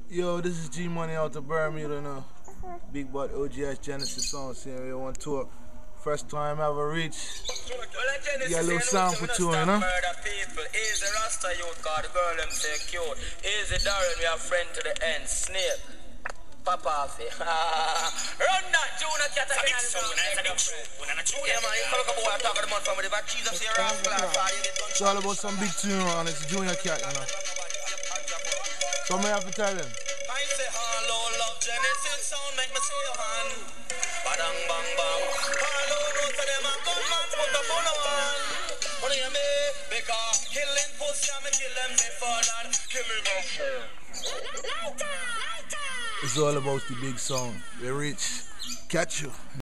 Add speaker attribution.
Speaker 1: Yo, this is G Money out of Bermuda now. Big Butt OGS Genesis song, seeing we on tour. First time ever reached. Yeah, a little sound for two, you know?
Speaker 2: Easy Rasta youth, cause the girl them say cute. Easy Darren, we have friend to the end. Snake. Papa Afi. Run that, Juna Cat again. Yeah, man, you come up with a talk of the month from the back. Jesus, you're off class.
Speaker 1: It's all about some big tune, and it's Junior Cat, you know? So I have to tell him.
Speaker 2: I say hello, love Genesis sound, make me say your hand. Badang bang bang. Hello, no to them a gunman, put the gun on. What do you mean? Because killing pussy, I'm kill them before that. Kill me now.
Speaker 1: It's all about the big sound. We reach. Catch you.